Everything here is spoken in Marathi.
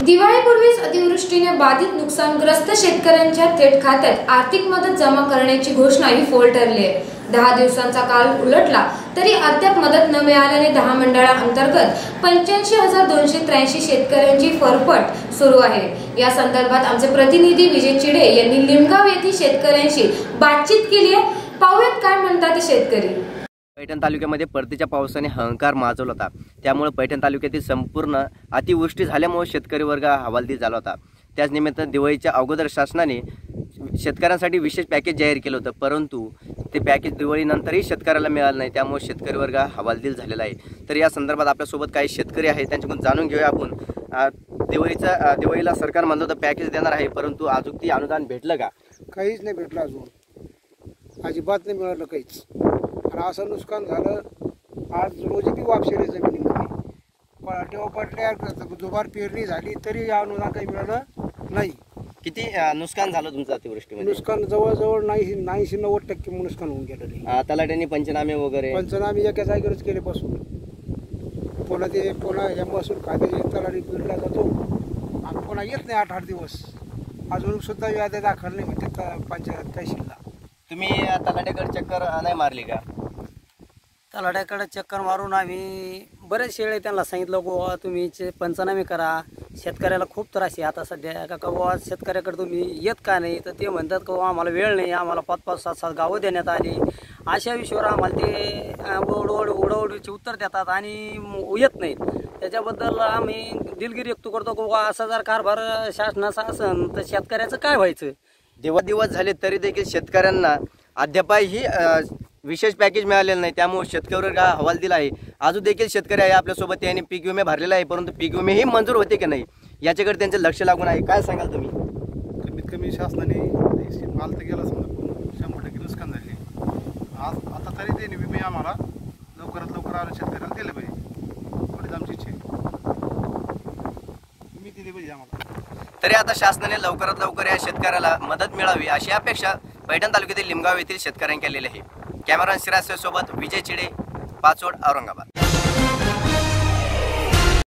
दिवाळीपूर्वीच अतिवृष्टीने बाधित नुकसानग्रस्त शेतकऱ्यांच्या थेट खात्यात आर्थिक मदत जमा करण्याची घोषणा ही फोल ठरली आहे। 10 दिवसांचा काल उलटला तरी अद्याप मदत न मिळाल्याने 10 मंडळांतर्गत 85,283 शेतकऱ्यांची फरफट सुरू आहे। या संदर्भात आमचे प्रतिनिधी विजय चिडे यांनी लिमगाव येथील शेतकऱ्यांशी बातचीत केली आहे। पाहूयात काय म्हणतात शेतकरी। पैठण तालुक्यामध्ये परतीच्या पावसाने हंकार माजवला होता। त्यामुळे पैठण तालुक्यातील संपूर्ण अतिवृष्टी झाल्यामुळे शेतकरी वर्ग हवालदिल झाला होता। त्याच निमित्त दिवाळीच्या अगोदर शासनाने शेतकऱ्यांसाठी विशेष पॅकेज जाहीर केलं होतं, परंतु ते पॅकेज दिवाळीनंतरही शेतकऱ्याला मिळालं नाही। त्यामुळे शेतकरी वर्ग हवालदिल झालेला आहे। तर या संदर्भात आपल्यासोबत काही शेतकरी आहेत, त्यांच्याकडून जाणून घेऊया आपण। दिवाळीला सरकार म्हणलं होतं पॅकेज देणार आहे, परंतु अजून ती अनुदान भेटलं का? काहीच नाही भेटलं, अजून अजिबात नाही मिळालं काहीच। आणि असं नुकसान झालं, आज रोजी बी वापशिरे जमिनीमध्ये तेव्हा पडल्या, दुबार पेरणी झाली तरी अनुदान काही मिळालं नाही। किती नुकसान झालं तुमचं अतिवृष्टीमध्ये? नुकसान जवळजवळ 90% नुकसान होऊन गेलं। तलाट्यांनी पंचनामे वगैरे एका जागेवरच केले पासून पुन्हा या महसूल खात्याचे तलाठी पिरला जातो आणि पुन्हा येत नाही 8-8 दिवस। अजून सुद्धा याद्या दाखल नाही होते पंचायत तहसीलला। तुम्ही तलाट्याकडे चक्कर नाही मारली का? तलाट्याकडे चक्कर मारून आम्ही बरेच वेळे त्यांना सांगितलं की तुम्ही पंचनामे करा, शेतकऱ्याला खूप त्रास आहे आता सध्या। का शेतकऱ्याकडे तुम्ही येत का नाही? तर ते म्हणतात की आम्हाला वेळ नाही, आम्हाला 5-5, 7-7 गावं देण्यात आली। अशा विषयावर आम्हाला ते उडवडीचे उत्तर देतात आणि येत नाहीत। त्याच्याबद्दल आम्ही दिलगिरी व्यक्त करतो की असा जर कारभार शासनाचा असेल तर शेतकऱ्याचं काय व्हायचं? दिवस झाले तरी देखील शेतकऱ्यांना अद्यापही विशेष पॅकेज मिळालेलं नाही। त्यामुळे शेतकऱ्यावर हवालदिल आहे। अजून देखील शेतकरी आहे आपल्यासोबत, त्यांनी पीक विमे भरलेला आहे, परंतु पीक विमेही मंजूर होते की नाही याच्याकडे त्यांचं लक्ष लागून आहे। काय सांगाल तुम्ही? कमीत कमी शासनाने माल तर गेला, समजा 100% नुकसान झाले। आता तरी ते विमे आम्हाला लवकरात लवकर शेतकऱ्याला दिले पाहिजे, एवढीच आमची इच्छा आहे। तुम्ही दिली पाहिजे आम्हाला। तरी आता शासनाने लवकरात लवकर या शेतकऱ्याला मदत मिळावी अशी अपेक्षा पैठण तालुक्यातील लिमगाव येथील शेतकऱ्यांनी केलेली आहे। कॅमेरामॅन सिराज सोबत विजय चिडे, पाचोड, औरंगाबाद।